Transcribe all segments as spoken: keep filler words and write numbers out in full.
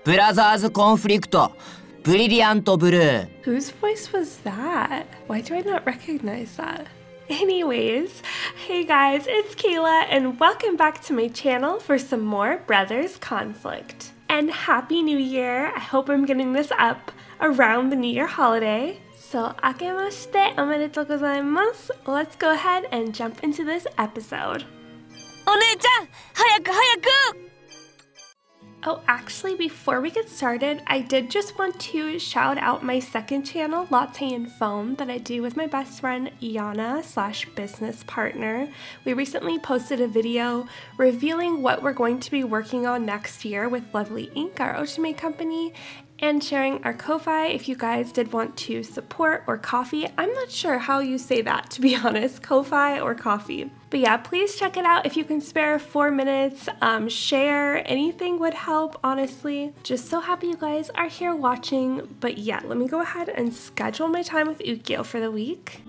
ブラザーズコンフリクト、ブリリアントブルー。 Whose voice was that? Why do I not recognize that? Anyways, hey guys, it's Kayla and welcome back to my channel for some more Brothers Conflict. And Happy New Year! I hope I'm getting this up around the New Year holiday. So, 明けましておめでとうございます。Let's go ahead and jump into this episode. お姉ちゃん、早く早く! Oh, actually, before we get started, I did just want to shout out my second channel, Latte and Foam, that I do with my best friend, Yana slash business partner. We recently posted a video revealing what we're going to be working on next year with Lovely Ink, our Oshime company, and sharing our Ko-Fi if you guys did want to support, or coffee. I'm not sure how you say that, to be honest, Ko-Fi or coffee. But yeah, please check it out if you can spare four minutes. Um, share, anything would help, honestly. Just so happy you guys are here watching. But yeah, let me go ahead and schedule my time with Ukyo for the week.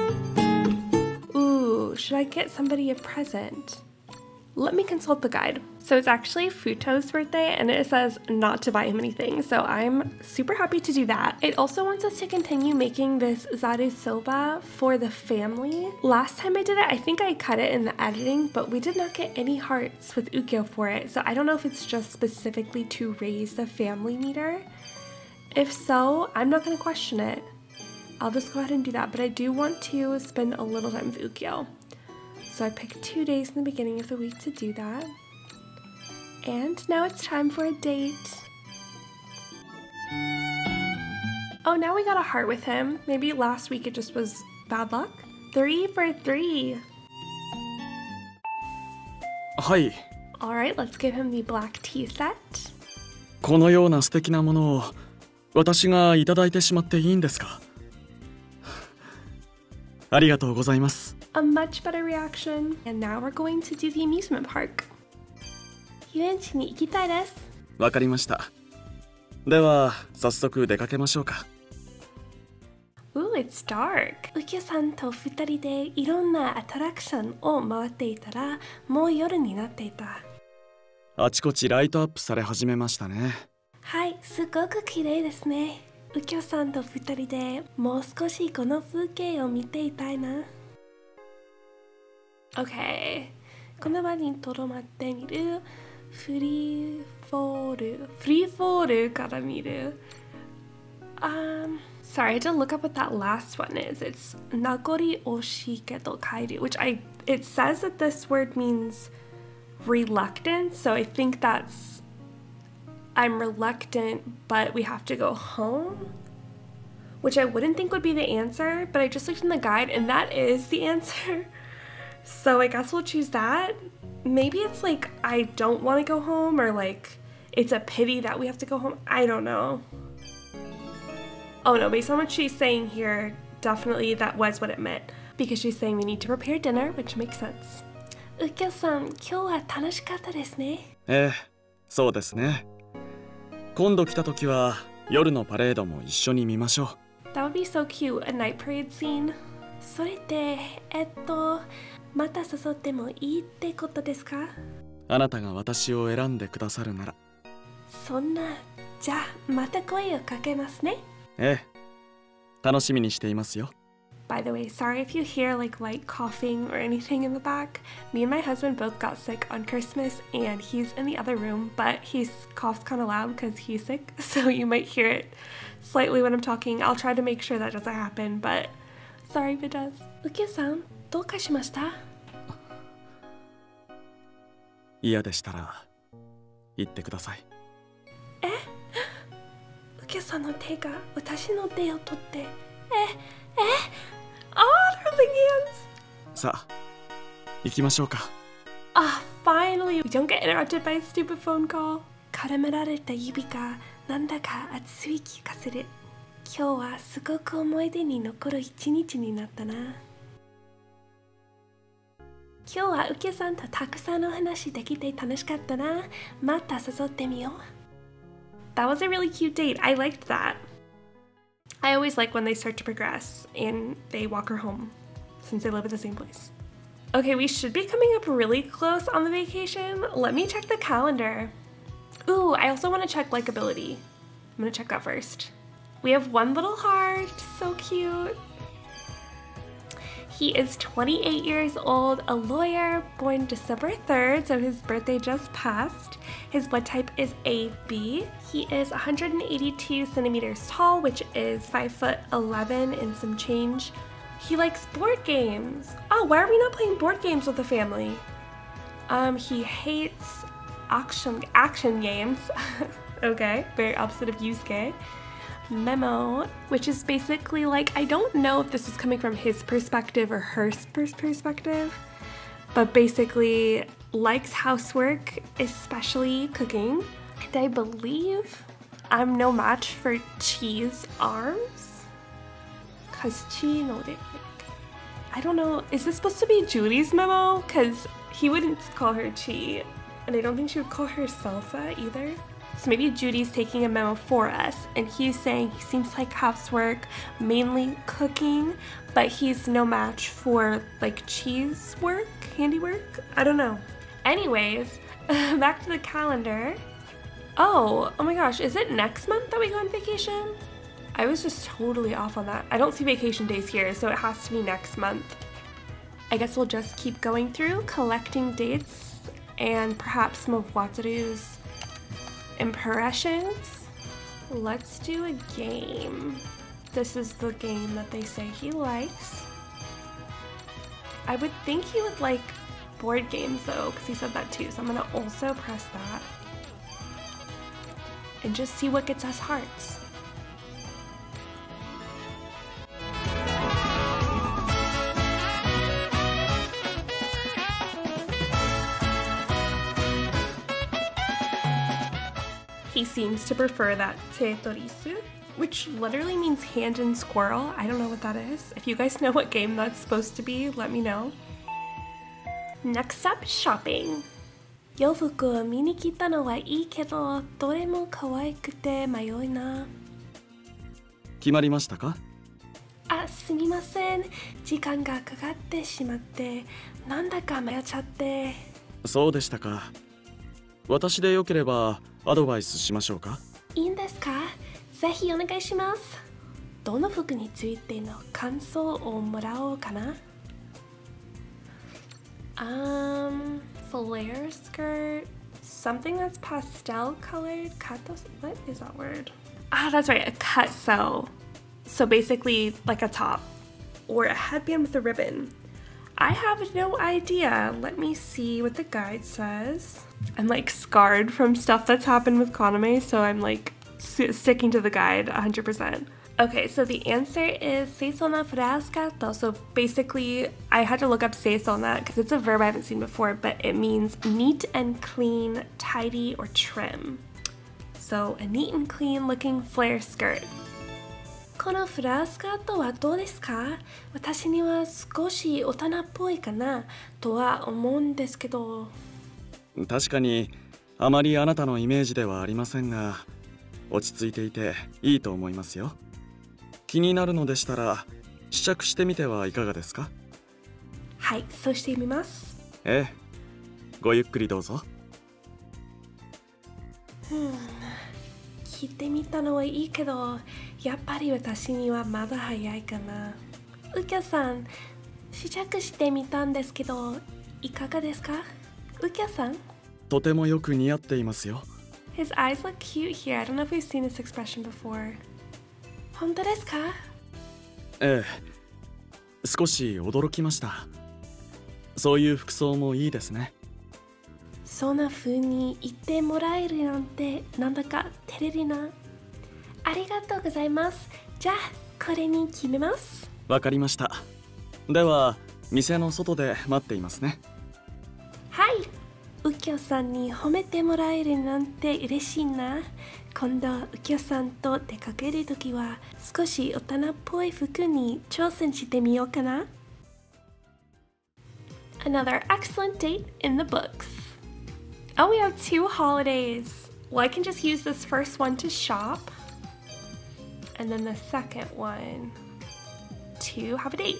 Ooh, should I get somebody a present? Let me consult the guide. So it's actually Futo's birthday and it says not to buy him anything, so I'm super happy to do that. It also wants us to continue making this zaru soba for the family. Last time I did it, I think I cut it in the editing, but we did not get any hearts with Ukyo for it, so I don't know if it's just specifically to raise the family meter. If so, I'm not gonna question it. I'll just go ahead and do that, but I do want to spend a little time with Ukyo. So I picked two days in the beginning of the week to do that. And now it's time for a date. Oh, now we got a heart with him. Maybe last week it just was bad luck? Three for three. Hi. Alright, let's give him the black tea set. このような素敵なものを私がいただいてしまっていいんですか？ありがとうございます。 A much better reaction. And now we're going to do the amusement park. 遊園地に行きたいです。 わかりました。では早速出かけましょうか。 Ooh, it's dark. ウキョさんと二人でいろんなアトラクションを回っていたらもう夜になっていた。 あちこちライトアップされ始めましたね。 はい、すごく綺麗ですね。ウキョさんと二人でもう少しこの風景を見ていたいな。OK。この場にとどまってみる。フリーフォール。フリーフォールから見る。Um, sorry, I had to look up what that last one is. It's nagori oshikedo kairu, which I, it says that this word means reluctant, so I think that's I'm reluctant, but we have to go home, which I wouldn't think would be the answer, but I just looked in the guide and that is the answer. So I guess we'll choose that. Maybe it's like I don't want to go home, or like it's a pity that we have to go home. I don't know. Oh no, based on what she's saying here, definitely that was what it meant, because she's saying we need to prepare dinner, which makes sense. Ukyo-san, 今日は楽しかったですね。 ええ、そうですね。今度来た時は夜のパレードも一緒に見ましょう。 That would be so cute, a night parade scene. それで、えっと、また誘ってもいいってことですか？ あなたが私を選んでくださるなら。 そんな、じゃあまた声をかけますね。 ええ、楽しみにしていますよ。 By the way, sorry if you hear like light coughing or anything in the back. Me and my husband both got sick on Christmas and he's in the other room, but he coughs kind of loud because he's sick, so you might hear it slightly when I'm talking. I'll try to make sure that doesn't happen, but sorry if it does. Ukyo-san, どうかしました？ 嫌でしたら言ってください。 え？Ukyo-sanの手が私の手を取って、え、え、Oh, they're holding hands. さあ、行きましょうか。 Ah, finally, we don't get interrupted by a stupid phone call. 絡められた指がなんだか熱い気がする。今日はすごく思い出に残る一日になったな。今日はウキョさんとたくさんの話できて楽しかったな。また誘ってみよう。That was a really cute date. I liked that. I always like when they start to progress and they walk her home since they live at the same place. Okay, we should be coming up really close on the vacation. Let me check the calendar. Ooh, I also want to check likability. I'm gonna check that first. We have one little heart, so cute. He is twenty-eight years old, a lawyer, born December third, so his birthday just passed. His blood type is A B. He is one hundred eighty-two centimeters tall, which is five foot eleven and some change. He likes board games. Oh, why are we not playing board games with the family? Um, he hates action action games. Okay, very opposite of Yusuke. Memo, which is basically like, I don't know if this is coming from his perspective or her perspective, but basically likes housework, especially cooking. And I believe I'm no match for Chi's arms, cause Chi no de, I don't know, is this supposed to be Julie's memo? Cause he wouldn't call her Chi, and I don't think she would call herself that either. So maybe Judy's taking a memo for us, and he's saying he seems like housework, mainly cooking, but he's no match for like cheese work, handiwork? I don't know. Anyways, back to the calendar. Oh, oh my gosh, is it next month that we go on vacation? I was just totally off on that. I don't see vacation days here, so it has to be next month. I guess we'll just keep going through, collecting dates, and perhaps some of Wataru's impressions. Let's do a game. This is the game that they say he likes. I would think he would like board games though, because he said that too, so I'm gonna also press that and just see what gets us hearts. He seems to prefer that Tetorisu, which literally means hand and squirrel. I don't know what that is. If you guys know what game that's supposed to be, let me know. Next up, shopping. 洋服を見に来たのはいいけど、どれも可愛くて迷いな。 決まりましたか？ あ、すみません。時間がかかってしまって、なんだか迷っちゃって。 そうでしたか。私でよければアドバイスしましょうか？ いいんですか？ぜひお願いします。どの服についての感想をもらおうかな。Um, flare skirt, something that's pastel colored. Katos, what is that word? Ah, that's right, a cut sew. So basically like a top or a headband with a ribbon. I have no idea. Let me see what the guide says. I'm like scarred from stuff that's happened with Kaname, so I'm like sticking to the guide one hundred percent. Okay, so the answer is seisona furascato. So basically, I had to look up seisona because it's a verb I haven't seen before, but it means neat and clean, tidy, or trim. So a neat and clean looking flare skirt. このフラースカートはどうですか？私には少し大人っぽいかなとは思うんですけど。 確かにあまりあなたのイメージではありませんが、落ち着いていていいと思いますよ。気になるのでしたら試着してみてはいかがですか？ はい、そうしてみます。 ええ、ごゆっくりどうぞ。 ふん、聞いてみたのはいいけど、やっぱり私にはまだ早いかな。うきょさん、試着してみたんですけど、いかがですか？うきょさん？ とてもよく似合っていますよ。 His eyes look cute here. I don't know if we've seen this expression before. 本当ですか？ ええ、少し驚きました。そういう服装もいいですね。 そんな風に言ってもらえるなんてなんだか照れるな。ありがとうございます。じゃあこれに決めます。 わかりました。では店の外で待っていますね。 はい。うきょさんに褒めてもらえるなんて嬉しいな。今度うきょさんと出かけるときは少し大人っぽい服に挑戦してみようかな。Another excellent date in the books. Oh, we have two holidays. Well, I can just use this first one to shop. And then the second one to have a date.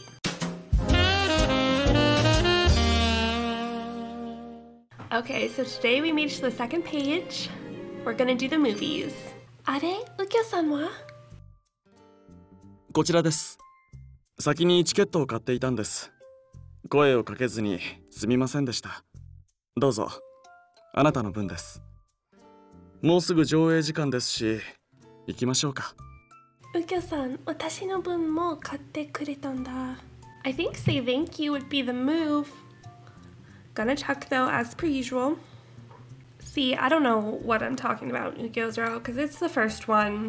Okay, so today we made it to the second page. We're gonna do the movies. あれ、右京さんは？ こちらです。先にチケットを買っていたんです。声をかけずにすみませんでした。どうぞ、あなたの分です。もうすぐ上映時間ですし、行きましょうか。 右京さん、私の分も買ってくれたんだ。I think say thank you would be the move. Gonna check though, as per usual. See, I don't know what I'm talking about, Ukyozero, because it's the first one.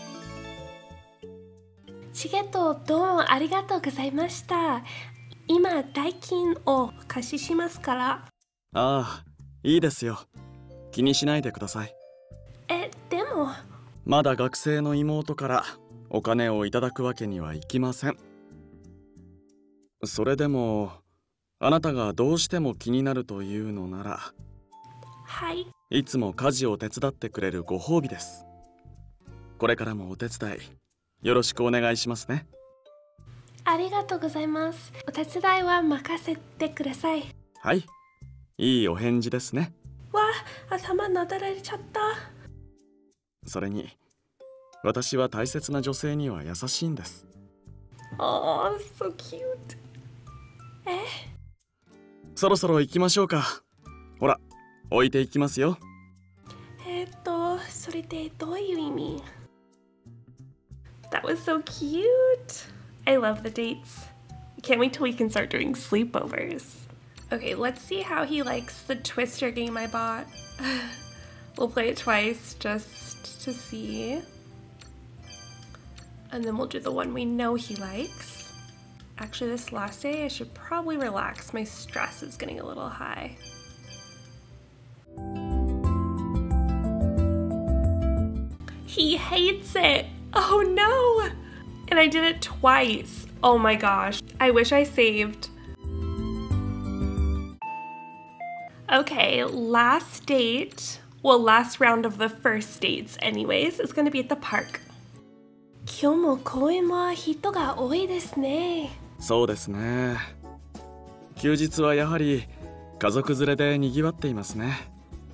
チケットどうもありがとうございました。今、代金を貸ししますから。 ああ、いいですよ。気にしないでください。 え、でも。 まだ学生の妹からお金をいただくわけにはいきません。それでも、あなたがどうしても気になるというのなら、 はい。 いつも家事を手伝ってくれるご褒美です。これからもお手伝いよろしくお願いしますね。 ありがとうございます。お手伝いは任せてください。 はい、いいお返事ですね。 わあ、頭なだられちゃった。 それに、私は大切な女性には優しいんです。 Oh, so cute. え？ そろそろ行きましょうか。ほら、置いていきますよ。 えっと、それでどういう意味？ That was so cute. I love the dates. Can't wait till we can start doing sleepovers. Okay, let's see how he likes the Twister game I bought. We'll play it twice just to see. And then we'll do the one we know he likes. Actually, this last day I should probably relax. My stress is getting a little high. He hates it. Oh no! And I did it twice. Oh my gosh. I wish I saved. Okay, last date. Well, last round of the first dates anyways, is gonna be at the park. 今日も公園は人が多いですね。 そうですね。休日はやはり家族連れで賑わっていますね。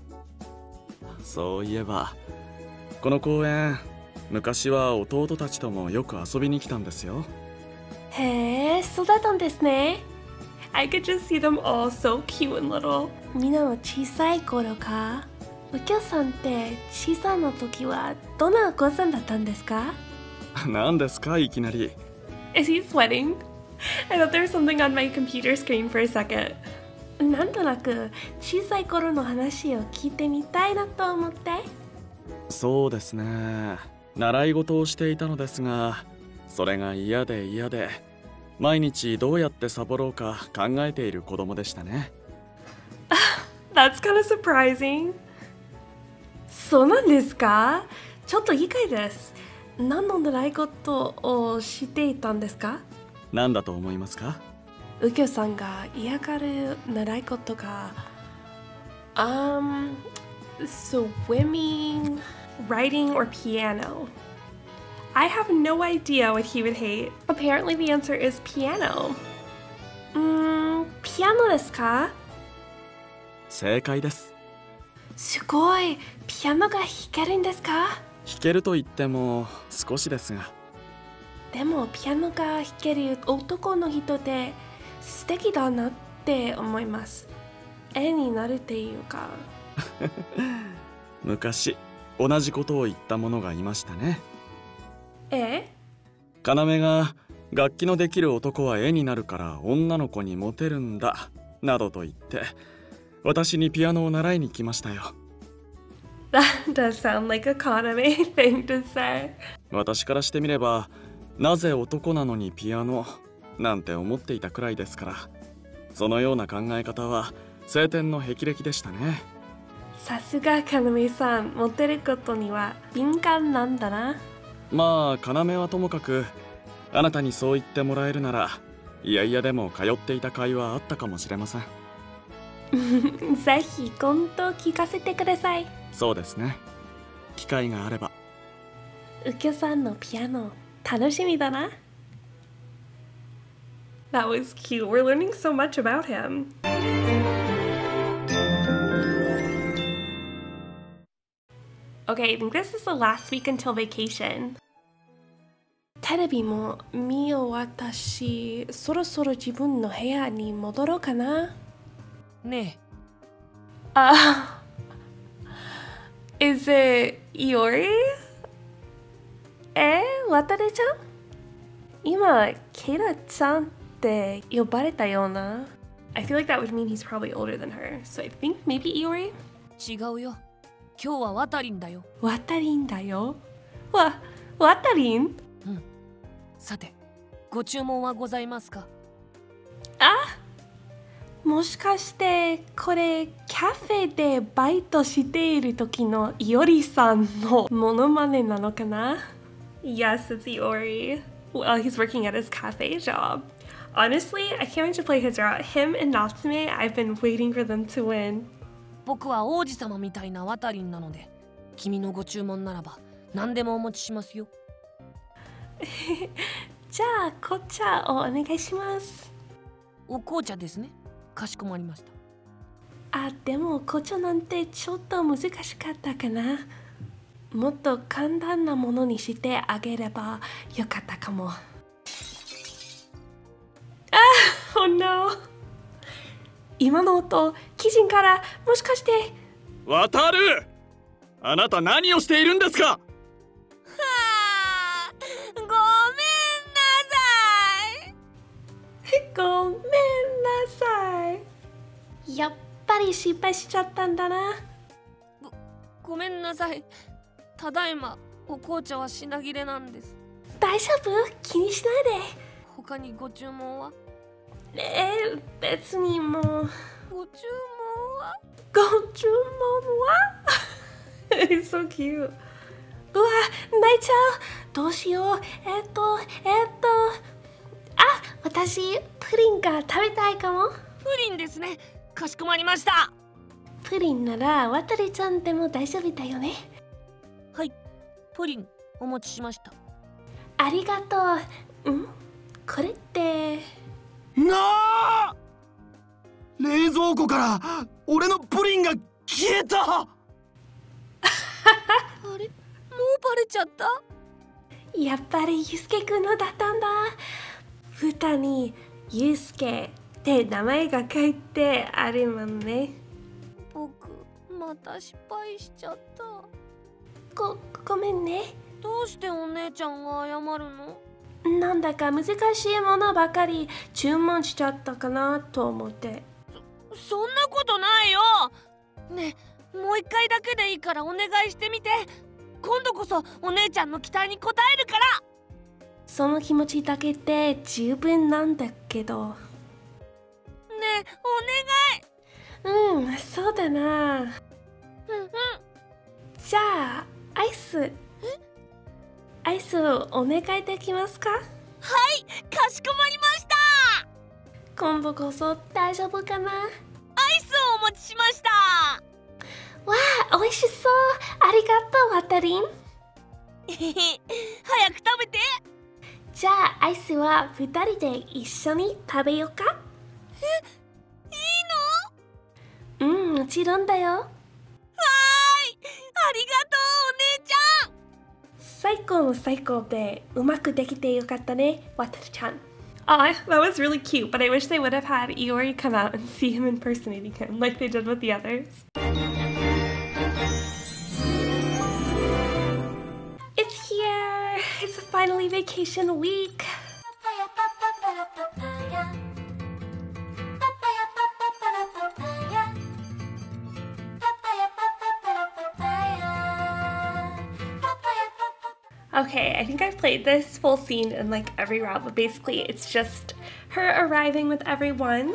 そういえば、この公園、昔は弟たちともよく遊びに来たんですよ。 へえ、そうだったんですね。I could just see them all so cute and little. みんなの小さい頃か。右京さんって小さな時はどんなお子さんだったんですか？ 何ですか、いきなり。 Is he sweating? I thought there was something on my computer screen for a second. なんとなく小さい頃の話を聞いてみたいなと思って。 そうですね。習い事をしていたのですが、それが嫌で嫌で、毎日どうやってサボろうか考えている子供でしたね。 That's kind of surprising. そうなんですか？ちょっと意外です。何の習い事をしていたんですか？ 何だと思いますか？ 右京さんが嫌がる習い事が、um, swimming, writing, or piano. I have no idea what he would hate. Apparently the answer is piano. うーん、ピアノですか？ 正解です。 すごい。ピアノが弾けるんですか？ 弾けると言っても少しですが。 でもピアノが弾ける男の人で素敵だなって思います。絵になるっていうか。 昔同じことを言った者がいましたね。 え？ 要が楽器のできる男は絵になるから女の子にモテるんだなどと言って私にピアノを習いに来ましたよ。 That does sound like a Kaname thing to say. 私からしてみれば、なぜ男なのにピアノなんて思っていたくらいですから、そのような考え方は青天の霹靂でしたね。 さすがKanameさん、モテることには敏感なんだな。 まあ要はともかく、あなたにそう言ってもらえるなら、いやいやでも通っていた甲斐はあったかもしれません。 ぜひ今度聞かせてください。 そうですね。機会があれば。 右京さんのピアノ楽しみだな。That was cute. We're learning so much about him. Okay, I think this is the last week until vacation. テレビも見終わったし、そろそろ自分の部屋に戻ろうかな。 ねあ、is it Iori? え、渡れちゃん？今、ケイラちゃんって呼ばれたような。I feel like that would mean he's probably older than her. So I think maybe Iori? え、違うよ。今日は渡りんだよ。 渡りんだよ。わ、渡りん？ うん。さて、ご注文はございますか？ あ、もしかしてこれカフェでバイトしている時のイオリさんのモノマネなのかな？ Yes, it's Iori. Well, he's working at his cafe job. Honestly, I can't wait to play his route. Him and Natsume, I've been waiting for them to win. 僕は王子様みたいな渡りんなので、君のご注文ならば何でもお持ちしますよ。 じゃあ紅茶をお願いします。 お紅茶ですね。かしこまりました。 あ、でも紅茶なんてちょっと難しかったかな。もっと簡単なものにしてあげればよかったかも。あ、oh no。今の音、キジンからもしかして。 渡る！あなた何をしているんですか？ はあ、ごめんなさい。 ごめんなさい。やっぱり失敗しちゃったんだな。 ご、ごめんなさい。ただいまお紅茶は品切れなんです。 大丈夫？気にしないで。 他にご注文は？ えー、別にもう。 ご注文は？ ご注文は？It's so cute. うわ、泣いちゃう。どうしよう。えっと、えっと。あ、私、プリンが食べたいかも。 プリンですね。かしこまりました。 プリンなら、渡りちゃんでも大丈夫だよね。 はい、プリンお持ちしました。 ありがとう。ん？これって。 なあ！冷蔵庫から俺のプリンが消えた。 あれ、もうバレちゃった？ やっぱりユスケくんのだったんだ。蓋にユスケって名前が書いてあるもんね。 僕また失敗しちゃった。 ご、ごめんね。 どうしてお姉ちゃんが謝るの？ なんだか難しいものばかり注文しちゃったかなと思って。 そ、そんなことないよ。ねえ、もう一回だけでいいからお願いしてみて。今度こそお姉ちゃんの期待に応えるから。 その気持ちだけで十分なんだけど。 ねえ、お願い。うん、そうだな。うんうん。じゃあアイス。アイスをお願いできますか？ はい、かしこまりました。 今度こそ大丈夫かな？ アイスをお持ちしました。 わあ、美味しそう。ありがとう、わたりん。 早く食べて。 じゃあアイスはふたりで一緒に食べようか？ え、いいの？ うん、もちろんだよ。わーい、 ありがとう、お姉ちゃん。 最高の最高でうまくできてよかったね、わたりちゃん。Aw, that was really cute, but I wish they would have had Iori come out and see him impersonating him like they did with the others. It's here! It's finally vacation week! Okay, I think I've played this full scene in like every route, but basically it's just her arriving with everyone.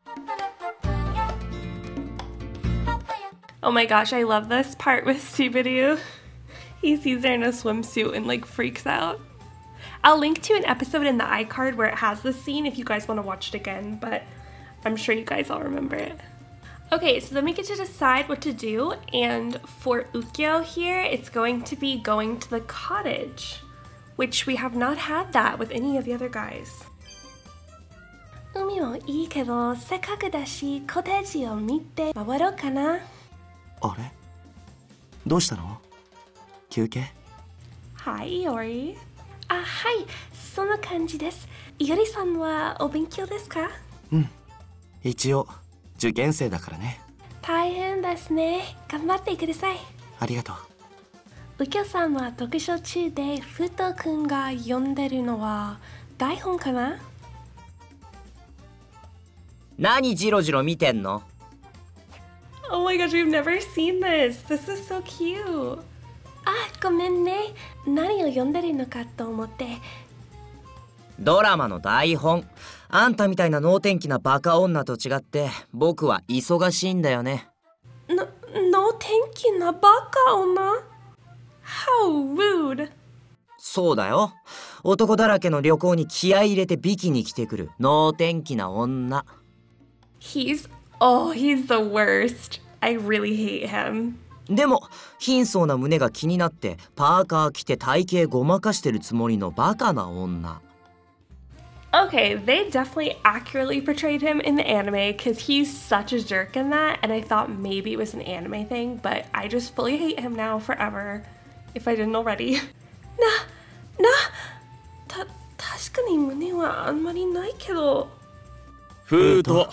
Oh my gosh, I love this part with Subaru. He sees her in a swimsuit and like freaks out. I'll link to an episode in the iCard where it has this scene if you guys want to watch it again, but I'm sure you guys all remember it. Okay, so then we get to decide what to do, and for Ukyo here, it's going to be going to the cottage, which we have not had that with any of the other guys. 海もいいけど、せっかくだし、コテージを見て回ろうかな。 あれ？どうしたの？ 休憩？ はい、イオリ。あ、はい、そんな感じです。イオリさんはお勉強ですか？ うん、一応受験生だからね。 大変ですね。頑張ってください。 ありがとう。 右京さんは読書中でフート君が読んでるのは台本かな？ 何ジロジロ見てんの？ Oh my gosh, we've never seen this. This is so cute. あ、ごめんね。何を読んでるのかと思って。 ドラマの台本。あんたみたいな能天気なバカ女と違って僕は忙しいんだよね。 の、能天気なバカ女？ How rude. そうだよ。男だらけの旅行に気合い入れてビキに来てくる能天気な女。 He's, oh, he's the worst. I really hate him. でも貧相な胸が気になってパーカー着て体型ごまかしてるつもりのバカな女。 Okay, they definitely accurately portrayed him in the anime because he's such a jerk in that, and I thought maybe it was an anime thing, but I just fully hate him now forever, if I didn't already. な、な、た、確かに胸はあんまりないけど。 フート、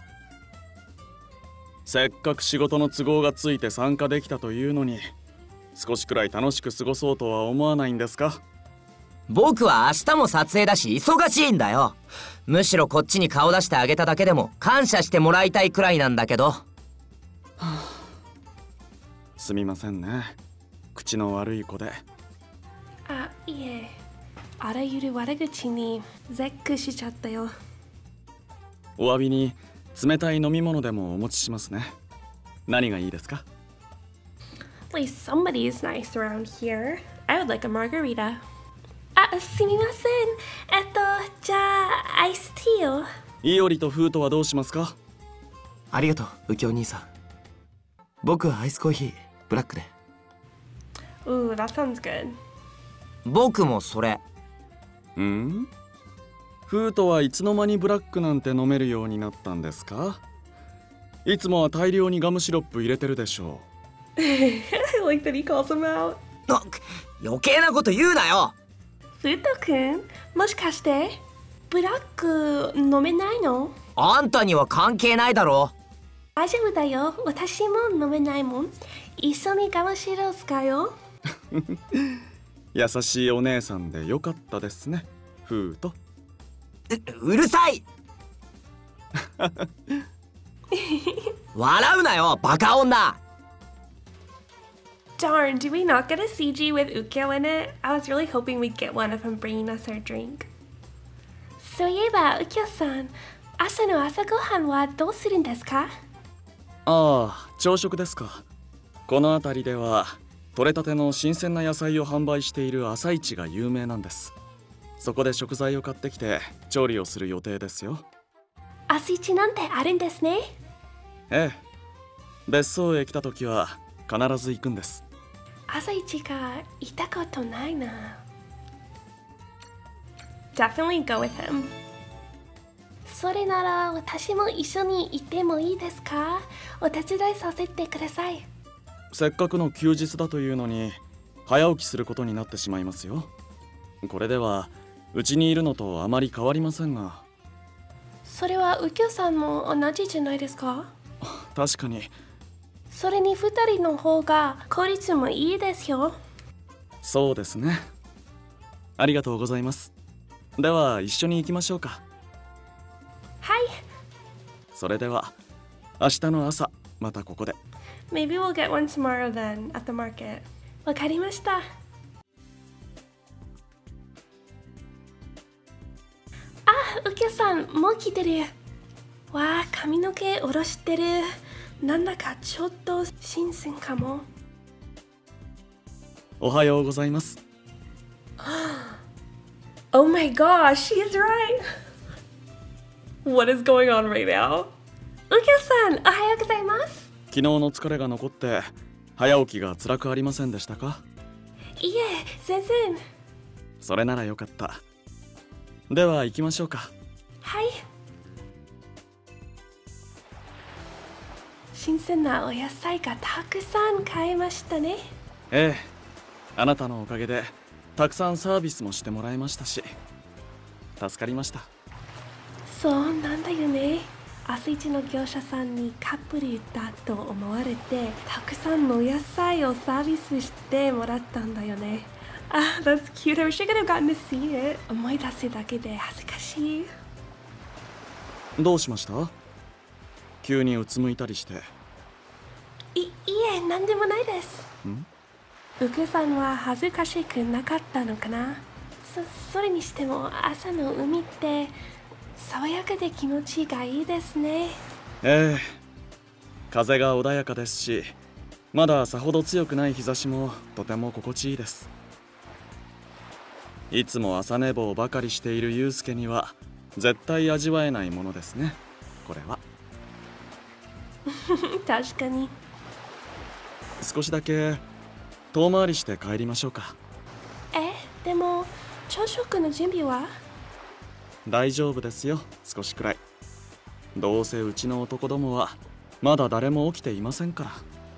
せっかく仕事の都合がついて参加できたというのに、少しくらい楽しく過ごそうとは思わないんですか？ 僕は明日も撮影だし忙しいんだよ。むしろこっちに顔出してあげただけでも感謝してもらいたいくらいなんだけど。はあ、すみませんね、口の悪い子で。 あ、いえ、あらゆる悪口に絶句しちゃったよ。 お詫びに冷たい飲み物でもお持ちしますね。何がいいですか？ At least somebody is nice around here. I would like a margarita. あ、すみません。えっと、じゃあ、アイスティーを。 イオリとフートはどうしますか？ ありがとう、右京兄さん。僕はアイスコーヒー、ブラックで。 Ooh, that sounds good. 僕もそれ。 ん？フートはいつの間にブラックなんて飲めるようになったんですか？いつもは大量にガムシロップ入れてるでしょう。 I like that he calls him out. あ、余計なこと言うなよ。 フート君、もしかしてブラック飲めないの？ あんたには関係ないだろ。 大丈夫だよ。私も飲めないもん。一緒にガムシロ使うよ。 優しいお姉さんでよかったですね、フート。 う、うるさい笑うなよ、バカ女。 Darn, do we not get a C G with Ukyo in it? I was really hoping we'd get one of him bringing us our drink. そういえば、Ukyoさん、朝の朝ごはんはどうするんですか？ ああ、朝食ですか。この辺りでは採れたての新鮮な野菜を販売している朝市が有名なんです。そこで食材を買ってきて調理をする予定ですよ。 朝市なんてあるんですね。 ええ、別荘へ来た時は必ず行くんです。 朝市が行ったことないな。Definitely go with him. それなら私も一緒に行ってもいいですか？お手伝いさせてください。 せっかくの休日だというのに早起きすることになってしまいますよ。これではうちにいるのとあまり変わりませんが。 それは右京さんも同じじゃないですか？ 確かに。 それに二人の方が効率もいいですよ。 そうですね。ありがとうございます。では一緒に行きましょうか。 はい。 それでは明日の朝またここで。 Maybe we'll get one tomorrow then at the market. わかりました。あ、右京さんもう来てる。わあ、髪の毛下ろしてる。なんだかちょっと新鮮かも。 おはようございます。 Oh my gosh, she's right. What is going on right now? 右京さん、おはようございます。 昨日の疲れが残って早起きが辛くありませんでしたか？ いえ、全然。 それならよかった。では行きましょうか。 はい。新鮮なお野菜がたくさん買えましたね。 ええ、 あなたのおかげでたくさんサービスもしてもらいましたし、助かりました。 そうなんだよね。朝一の業者さんにカップルだと思われて、たくさんの野菜をサービスしてもらったんだよね。あ、that's cute. I wish I could have gotten to see it. 思い出すだけで恥ずかしい。 どうしました？急にうつむいたりして。 い、いえ、なんでもないです。 ん？ ウクさんは恥ずかしくなかったのかな。そ、それにしても朝の海って爽やかで気持ちがいいですね。 ええ、風が穏やかですし、まださほど強くない日差しもとても心地いいです。いつも朝寝坊ばかりしているユウスケには絶対味わえないものですね、これは。 確かに。 少しだけ遠回りして帰りましょうか。 え、でも朝食の準備は？ 大丈夫ですよ、少しくらい。どうせうちの男どもはまだ誰も起きていませんから。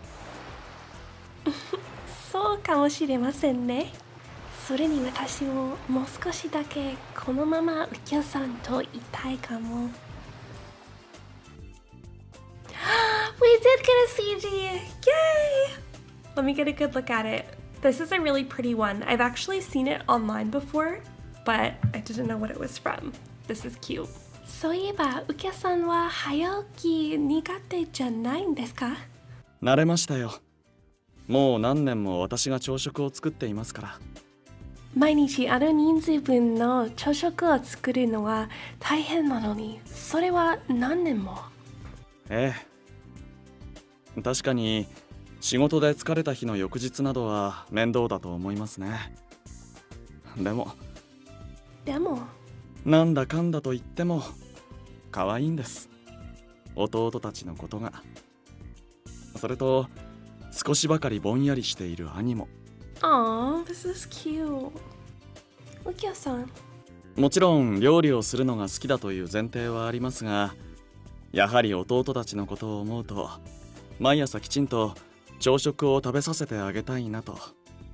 そうかもしれませんね。それに私ももう少しだけこのままウキョさんといたいかも。We did get a C G! Yay! Let me get a good look at it. This is a really pretty one. I've actually seen it online before, but I didn't know what it was from. This is cute. そういえば、ウキョさんは早起き苦手じゃないんですか？ 慣れましたよ。もう何年も私が朝食を作っていますから。 毎日あの人数分の朝食を作るのは大変なのに、それは何年も。 ええ、確かに仕事で疲れた日の翌日などは面倒だと思いますね。でもでもなんだかんだと言っても可愛いんです、弟たちのことが。それと少しばかりぼんやりしている兄も。 Aw, this is cute. ウキョさん。 もちろん料理をするのが好きだという前提はありますが、やはり弟たちのことを思うと毎朝きちんと朝食を食べさせてあげたいなと。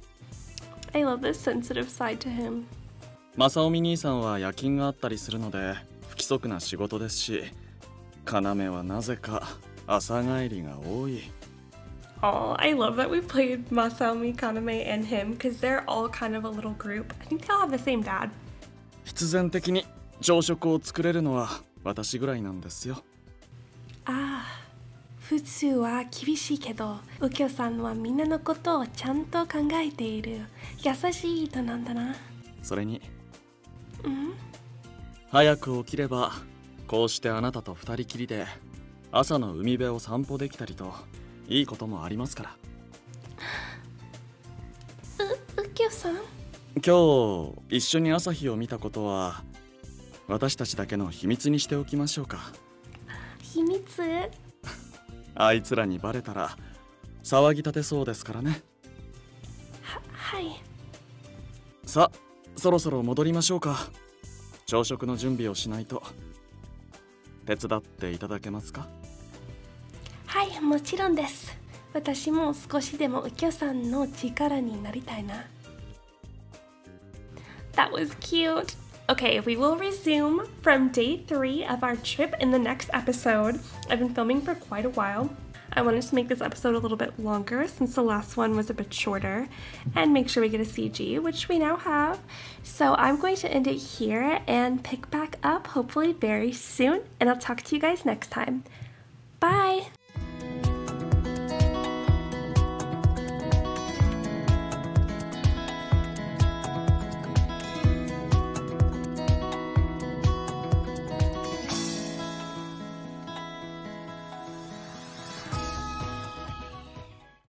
I love this sensitive side to him. 正臣兄さんは夜勤があったりするので不規則な仕事ですし、要はなぜか朝帰りが多い。 Oh, I love that we played Masaomi, Kaname, and him because they're all kind of a little group. I think they all have the same dad. 必然的に朝食を作れるのは私ぐらいなんですよ。 ああ、普通は厳しいけど、ウキョさんはみんなのことをちゃんと考えている優しい人なんだな。 それに、 うん？ 早く起きればこうしてあなたと二人きりで朝の海辺を散歩できたりといいこともありますから。 う、ウキョさん？ 今日一緒に朝日を見たことは私たちだけの秘密にしておきましょうか。 秘密？ あいつらにバレたら騒ぎ立てそうですからね。 は、はい。 さあ、そろそろ戻りましょうか。朝食の準備をしないと。手伝っていただけますか？ はい、もちろんです。私も少しでもウキョさんの力になりたいな。That was cute. Okay, we will resume from day three of our trip in the next episode. I've been filming for quite a while. I wanted to make this episode a little bit longer since the last one was a bit shorter and make sure we get a C G, which we now have. So I'm going to end it here and pick back up hopefully very soon, and I'll talk to you guys next time. Bye!